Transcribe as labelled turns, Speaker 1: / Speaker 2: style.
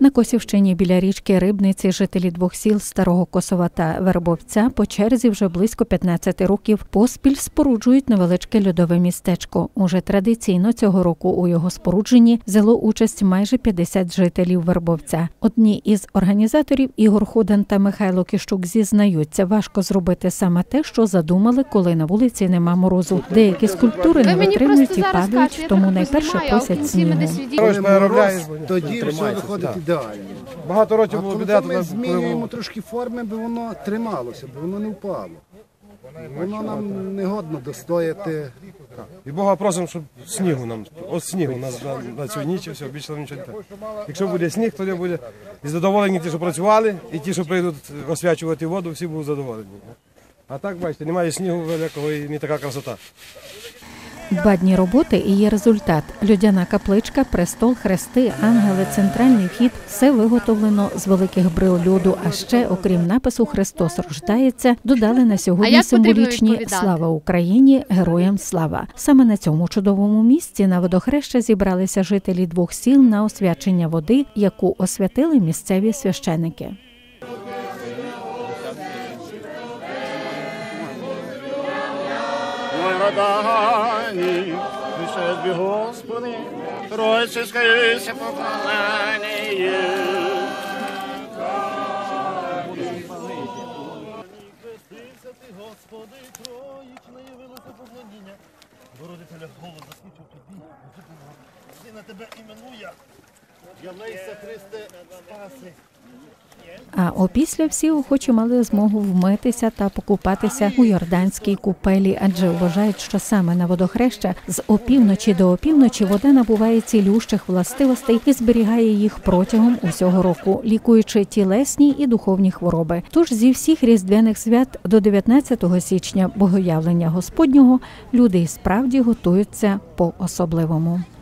Speaker 1: На Косівщині біля річки Рибниці жителі двох сіл Старого Косова та Вербовця по черзі вже близько 15 років поспіль споруджують невеличке льодове містечко. Уже традиційно цього року у його спорудженні взяло участь майже 50 жителів Вербовця. Одні із організаторів Ігор Ходан та Михайло Кищук зізнаються, важко зробити саме те, що задумали, коли на вулиці нема морозу. Деякі скульптури не витримують і падають, тому найперше просять снігу.
Speaker 2: Тоді все виходить ідеально.
Speaker 3: Багато років було біда.
Speaker 2: Ми змінюємо трошки форми, бо воно трималося, бо воно не впало. Воно нам не годно достояти.
Speaker 3: І Бога просимо, щоб снігу нам, от снігу на цю ніч, і все, більше нам нічого не треба. Якщо буде сніг, то буде і задоволені ті, що працювали, і ті, що прийдуть освячувати воду, всі будуть задоволені. А так, бачите, немає снігу великого і не така красота.
Speaker 1: 2 дні роботи і є результат. Людяна капличка, престол, хрести, ангели, центральний вхід – все виготовлено з великих брил льоду. А ще, окрім напису «Христос рождається», додали на сьогодні символічні «Слава Україні! Героям слава!». Саме на цьому чудовому місці на водохреща зібралися жителі двох сіл на освячення води, яку освятили місцеві священики.
Speaker 4: Радані, лише тобі, Господи, Тройці скаюся поклонені. Хрестися ти, Господи, Троїчне, явилося поклоніння. Бородителя голос засвідчив тобі, Сина тебе іменує, являйся, Христе, спаси.
Speaker 1: А опісля всі охочі мали змогу вмитися та покупатися у Йорданській купелі, адже вважають, що саме на водохреща з опівночі до опівночі вода набуває цілющих властивостей і зберігає їх протягом усього року, лікуючи тілесні і духовні хвороби. Тож зі всіх різдвяних свят до 19 січня Богоявлення Господнього люди і справді готуються по-особливому.